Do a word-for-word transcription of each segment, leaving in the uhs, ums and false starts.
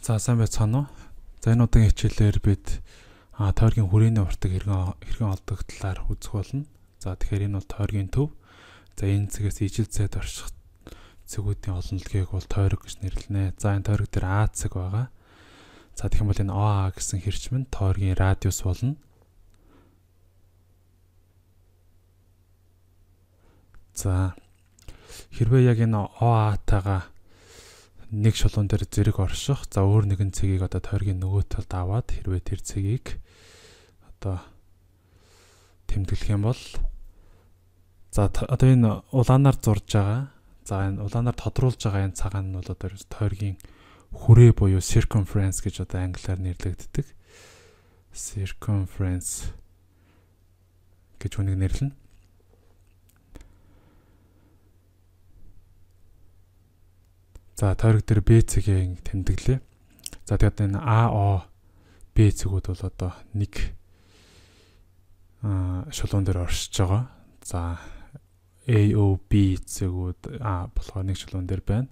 За сайн байцгаана уу. За энэ удаагийн хичээлээр бид тойргийн хүрээний уртыг хэрхэн хэрхэн олдог талаар үзэх болно. За тэгэхээр энэ бол тойргийн төв. За энэ цэгээс ижил зайд орших цэгүүдийн олонлогийг бол тойрог гэж нэрлэнэ. За энэ тойрог дээр А цэг байгаа. За тэгэх юм бол энэ О А гэсэн хэрчим нь тойргийн радиус болно. За хэрвээ яг энэ О А-тайгаа нэг шулуун дээр зэрэг орших. За өөр нэгэн цэгийг одоо тойргийн нөгөө талд аваад хэрвээ тэр цэгийг одоо тэмдэглэх юм бол за одоо энэ улаанаар зурж байгаа. За энэ улаанаар тодруулж байгаа энэ цагаан нь бол одоо тойргийн хүрээ буюу circumference гэж одоо англиар нэрлэгддэг. Circumference гэж үнийг нэрлэнэ. За тойрог дээр Б цэгийн тэмдэглэе. За тэгээд энэ А О Б цэгүүд бол одоо нэг аа шулуун дээр оршиж байгаа. За A O B цэгүүд А болохоор нэг шулуун дээр байна.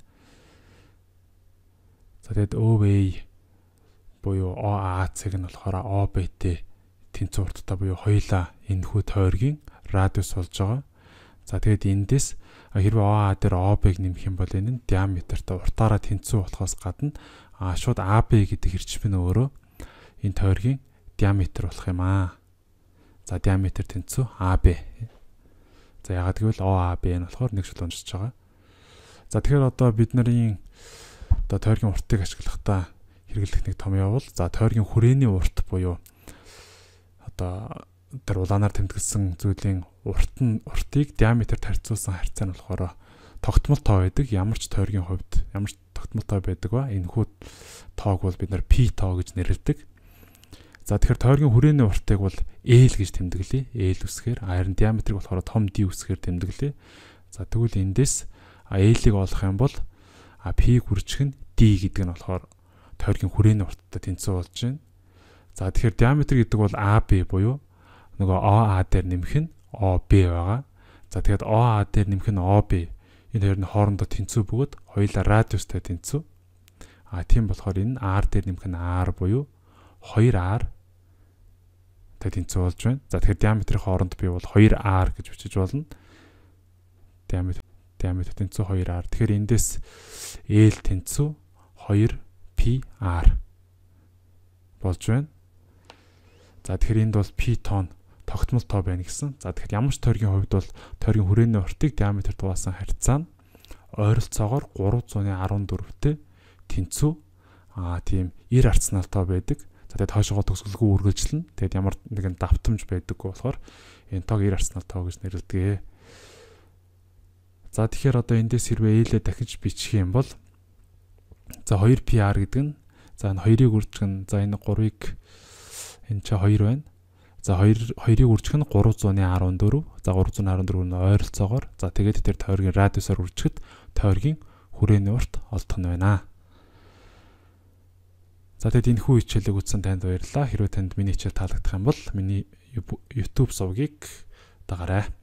За тэгээд O A буюу O A цэг нь болохоор O B-тэй тэнцүү урттай буюу хоёулаа энэхүү тойргийн радиус болж байгаа. За тэгээд эндээс хэрвээ О А дээр О Б-г нэмэх юм бол энэ нь диаметртай уртаараа тэнцүү болохоос гадна а шууд А Б гэдэг хэрчим нь өөрөө энэ тойргийн диаметр болох юм аа. За диаметр тэнцүү А Б. За ягаад гэвэл О А Б нь болохоор нэг шулуунжиж байгаа. За тэгэхээр одоо бид нарын одоо тойргийн уртыг ашиглахдаа хэрэглэх нэг том явбал за тойргийн хүрээний урт буюу одоо тэр улаанаар тэмдэглэсэн зүйлийн урт нь уртыг диаметрт харьцуулсан харьцаа нь болохоор тогтмол тоо байдаг. Ямар ч тойргийн хувьд ямар ч тогтмол тоо байдаг ба энэхүү тоог бол бид нар P тоо гэж нэрлэдэг. За тэгэхээр тойргийн хүрээний уртыг бол L гэж тэмдэглэе. L үсгээр харин диаметрыг болохоор том D үсгээр тэмдэглэе. За тэгвэл эндээс L-ийг олох юм бол P хүрчиг нь D гэдэг нь болохоор тойргийн хүрээний урттай тэнцүү болж байна. За тэгэхээр диаметр гэдэг бол А Б буюу нөгөө О А дээр нэмэх нь О Б байгаа. За тэгээд О А дээр нэмэх нь О Б. Энэ хоёр нь хоорондоо тэнцүү бөгөөд хоёулаа радиустай тэнцүү. А тийм болохоор энэ R дээр нэмэх нь R буюу хоёр R та тэнцүү болж байна. За тэгэхээр диаметрийн хооронд бий бол хоёр R гэж бичиж болно. Диаметр диаметр тэнцүү хоёр R. Тэгэхээр эндээс L тэнцүү хоёр P R болж байна. За тэгэхээр энд бол P тон тогтмол тоо байна гэсэн. За тэгэхээр ямар ч тойргийн хувьд бол тойргийн хүрээний уртыг диаметрт хуваасан харьцаа нь ойролцоогоор гурван зуун арван дөрвтэй тэнцүү аа тийм эр арцнал тоо байдаг. За тэгээд хойшоогоо төгсгөлгүй үргэлжлэнэ. Тэгээд ямар нэгэн давтамж байдаггүй болохоор энэ тоог эр арцнал тоо гэж нэрлэдэг. За тэгэхээр одоо эндээс хэрвээ L-ээ дахиж бичих юм бол за хоёр P R гэдэг нь за энэ хоёрыг үржих нь за энэ гурвыг энэ ч хоёр байна. За хоёр хоёрыг үржих нь гурван зуун арван дөрв. За гурван зуун арван дөрв нь ойролцоогоор. За тэгээд тэр тойргийн радиусаар үржихэд тойргийн хүрээний урт олдох нь байна. За тэгээд энэ хүү хичээлийг үзсэн танд баярлалаа. Хэрвээ танд миний хичээл таалагдах юм бол миний YouTube сувгийг дагаарай.